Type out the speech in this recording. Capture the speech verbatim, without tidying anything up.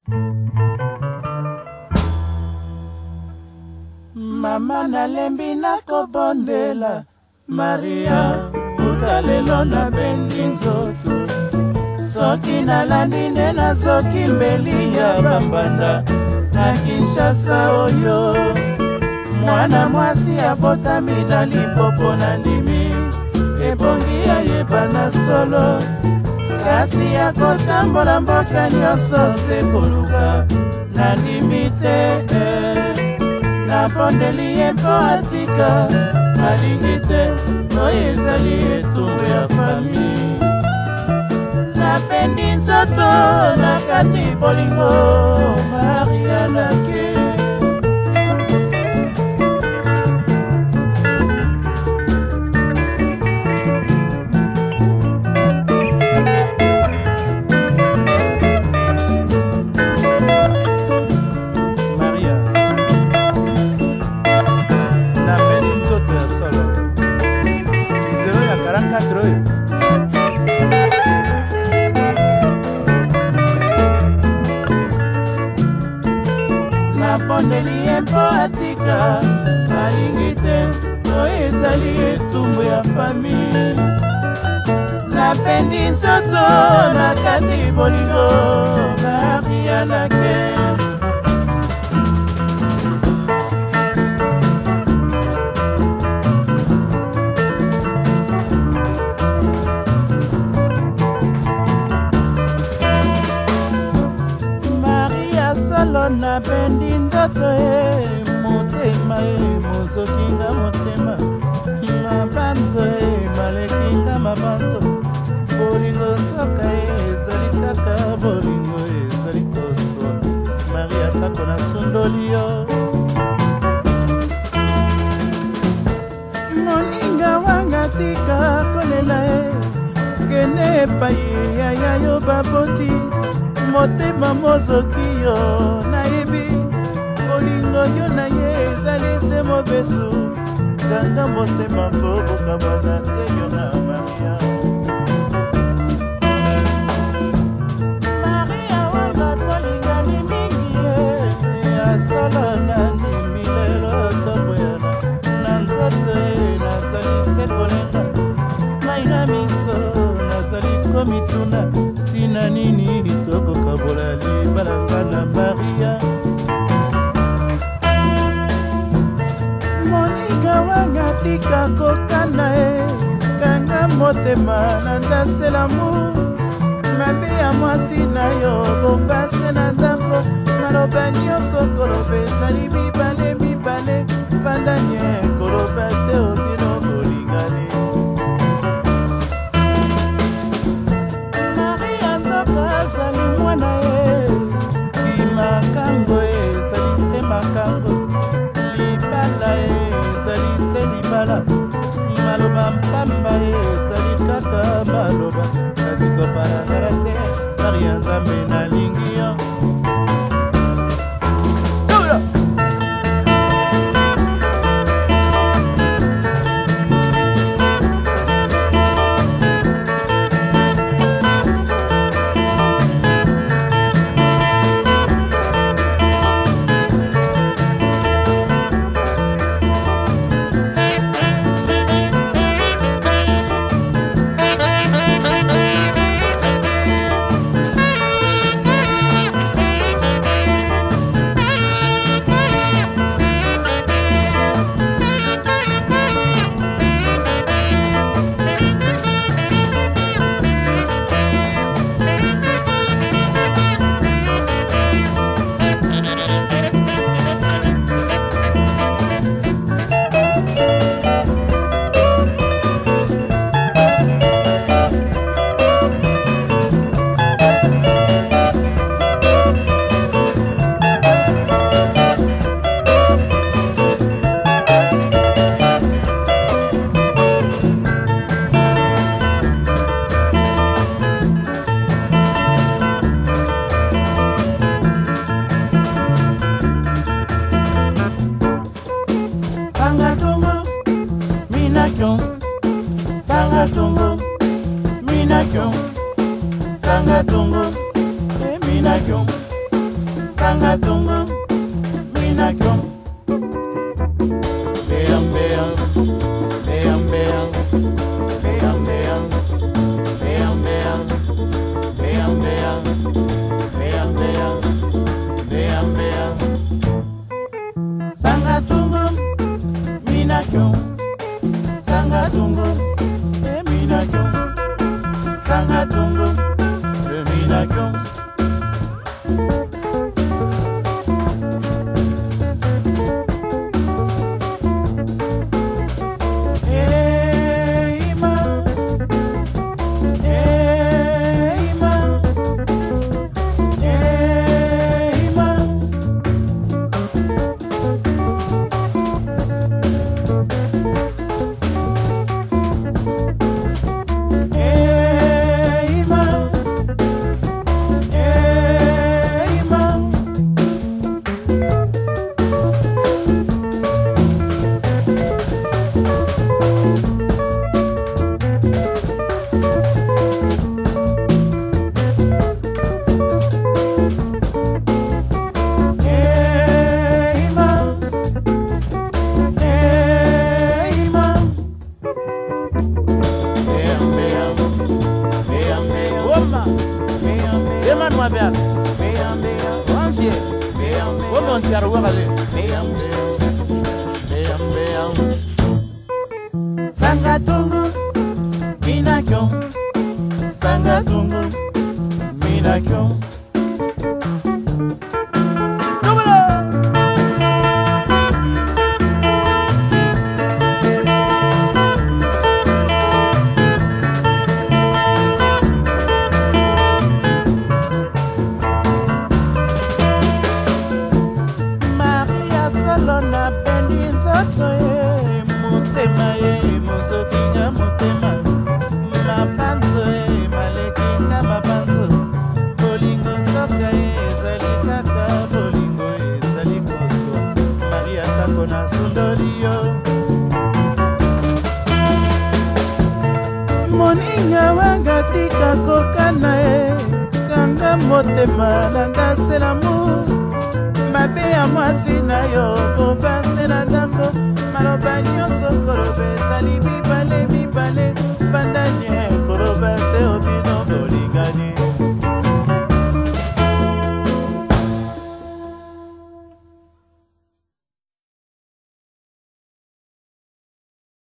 Mama nalembi nakobondela Maria utalelo na bendi nzoto soki nalandi nde nazoki mbeli ya bambanda na Kinshasa oyo mwana mwasi abotami na lipopo na ndimi ebongi ayebana solo kasi akotambola mboka nyonso se koluka na ndimi te nabondeli ye mpo atika alingi te oyo ezali etumbu ya fami napendi nzoto na kati bolingo Maria nake nabondeli ye mpo atika alingi te oyo ezali etumbu ya fami napendi nzoto na kati bolingo Maria nake napendi ndoto e motema e mozokinga motema mabanzo e malekinga mabanzo bolingo nzoka e ezali kaka bolingo ezali koso Maria tako na sundoli yo moninga wanga tika kolela e kene epai yaya yo baboti motema mozoki yo nayebi bolingo yo na ye ezali se mobesu ganga motema mpo bokabana te yo na Maria Maria wanga tolingani mingi ye asala nani milelo toboyana na nzoto e nazali se kolenga mai na miso nazali komituna tina nini tokokabola libalanga na Maria moninga wanga tika kokana e kanga motema na ndaselamu mabe ya mwasi na yo bombase na ndako maloba nyonso koloba ezali mibale mibale vandanye koloba te obino bolingani azali mwana ye kimakango ezali se makango libala ezali se libala maloba mpamba ezali kaka maloba kasi koparangara te Maria nzambe nalingi yo Sangatungu, Minakyong, Sangatungu, Minakyong, Sangatungu Minakyong Beang beang Beang beang Beang beang Beang beang Beang beang Beang beang Beang beang Sangatungu Minakyong Sangatungu Minakyong Sangatungu Minakyong Sangatungu Minakyong Sangatungu Minakyong Moninga wanga tika kokana e kanga motema nanda selamu mabe ya mwasi na yo boba sena ndako maloba nyonso kolobe ezali mibale mibale